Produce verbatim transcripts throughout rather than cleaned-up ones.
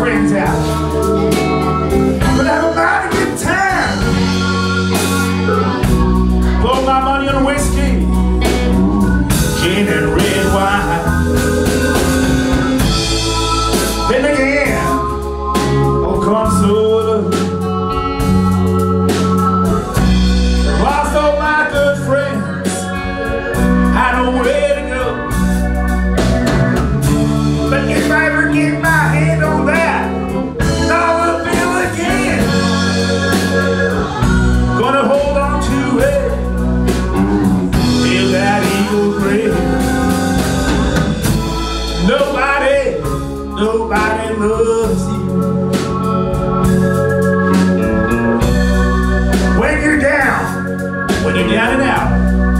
friends out. But have a mighty good time. Blow my money on whiskey, gin and red wine. Then again, oh consola. Lost all my good friends, I know where to go. But if I ever get my hand on that dollar bill again, gonna hold on to it till that eagle grave. Nobody, nobody loves you when you're down, when you're down and out.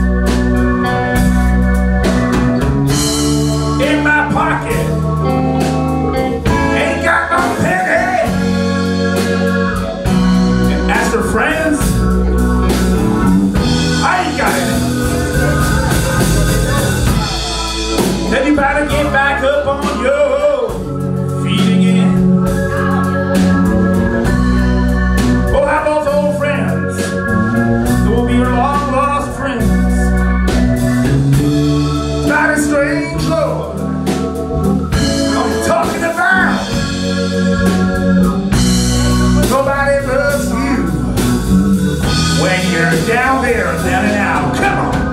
In my pocket ain't got no penny. And as for friends, I ain't got any. Then you better get back up on your feet again. We'll have those old friends who will be your long lost friends. It's not a strange Lord I'm talking about. Nobody loves you when you're down there, down and out. Come on.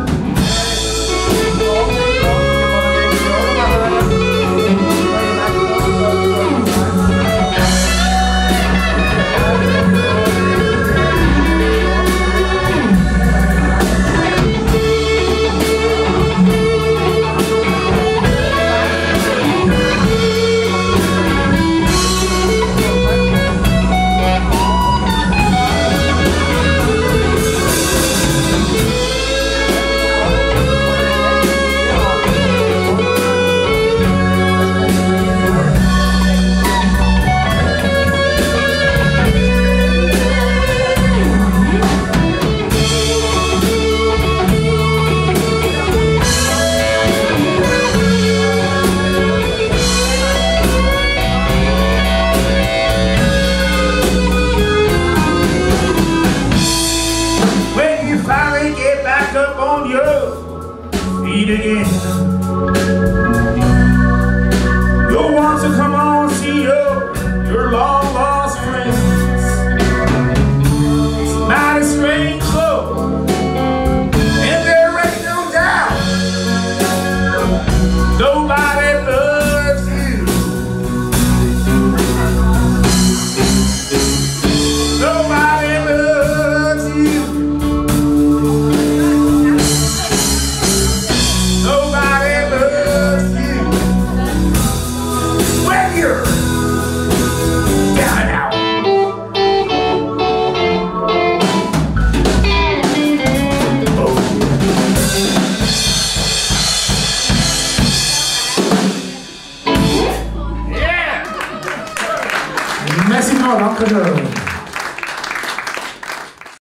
Up on your feet again, you'll want to come on see your, your long lost friends. It's not a strange flow, and there ain't no doubt nobody loves you. Nobody loves you. Merci, danke schön.